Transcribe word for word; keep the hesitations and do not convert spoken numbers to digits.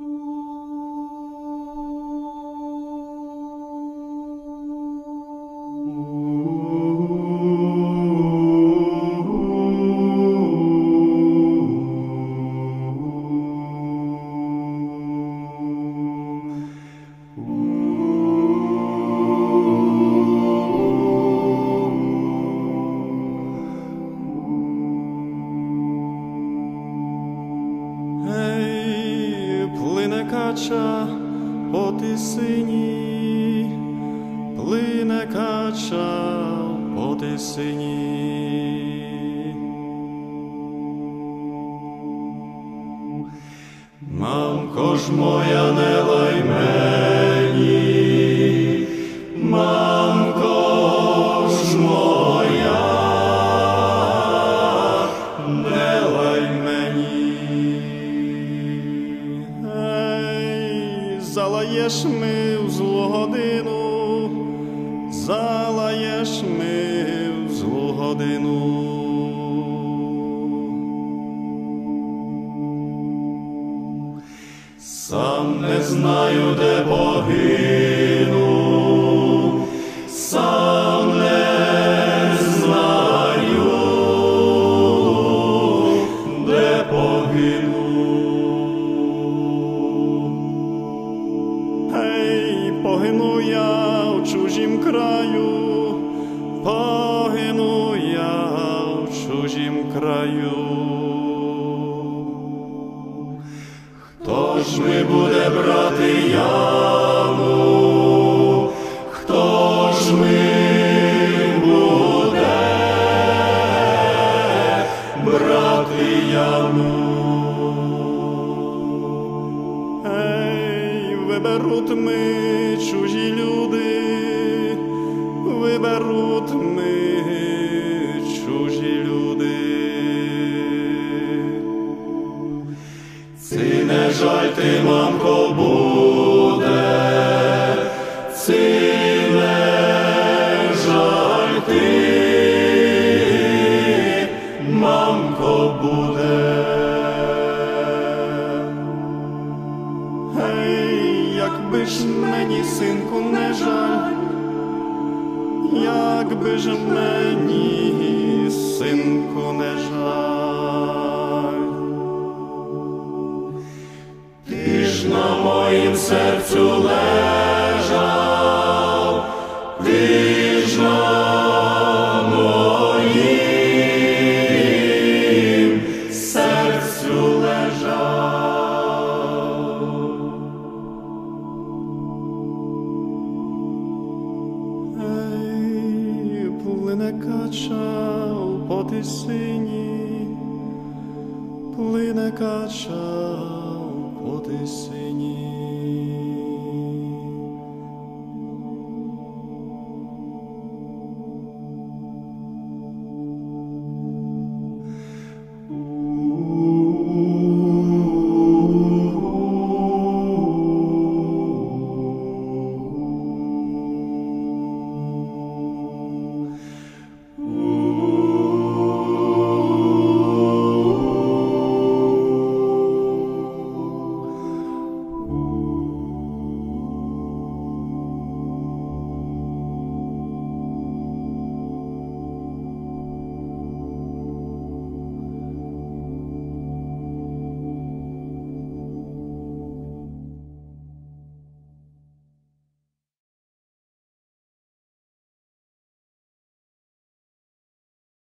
Кача по тисині, плине кача по тисині. Мамко ж моя, не лай мені, мамко ж моя, не лай мені. Залаєш ми в злу годину, залаєш ми в злу годину. Сам не знаю, де погину, сам не знаю, де погину. Погину я в чужім краю, погину я в чужім краю. Хто ж ми буде брати яму, хто ж ми буде брати яму? Виберуть ми чужі люди, виберуть ми чужі люди. Ці не жаль ти, мамко, буде, ці не жаль ти, мамко, буде. Якби ж мені, синку, не жаль, якби ж мені, синку, не жаль. Ти ж на моїм серцю лежав, ти ж на моїм серцю лежав. Плине кача по тисині, плине кача по тисині.